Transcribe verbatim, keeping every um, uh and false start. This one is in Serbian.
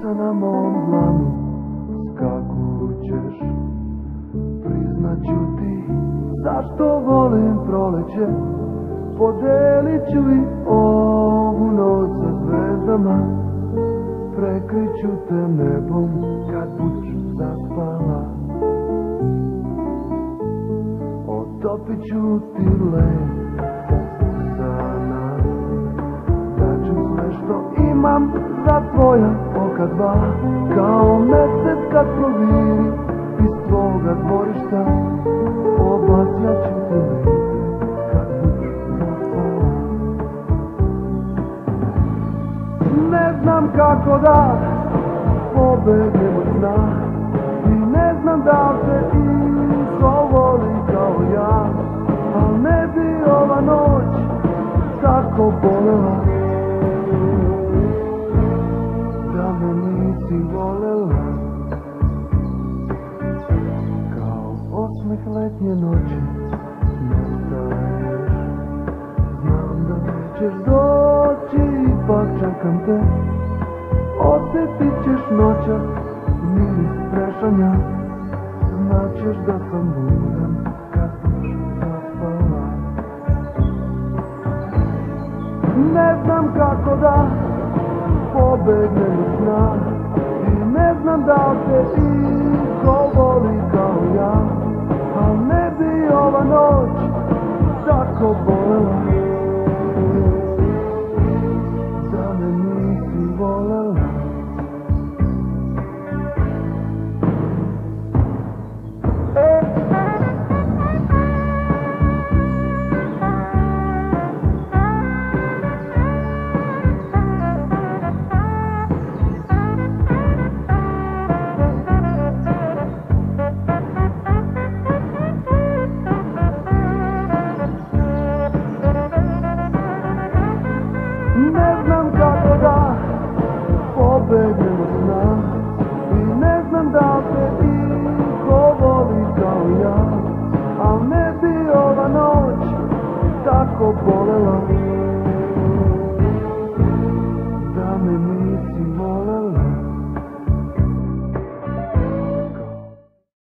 Srce na mom dlanu skakućeš. Priznaću ti zašto volim proleće. Podelit ću i ovu noć sa zvezdama. Prekriću te nebom kad budeš zaspala. Otopit ću ti led sana. Daću sve što imam za tvoja oka dva. Kao mesec kad proviri iz tvoga dvorišta. Obasjaću te lice kad budeš zaspala. Ne znam kako da pobegnem od sna. I ne znam da te iko voli kao ja. Al ne bi ova noć tako bolela da me nisi volela. Kao osmeh letnje noći nestaješ. Znam da nećeš doći, ipak čekam te. Osjetit ćeš noćas miris prešanja. Znaćeš da sam budan kad budeš zaspala. Ne znam kako da pobegnem od sna. I ne znam da te iko voli kao ja. Al ne bi ova noć tako bolela da me nisi volela. Ne znam kako da pobegnem od sna. I ne znam da te iko voli kao ja. Al ne bi ova noć tako bolela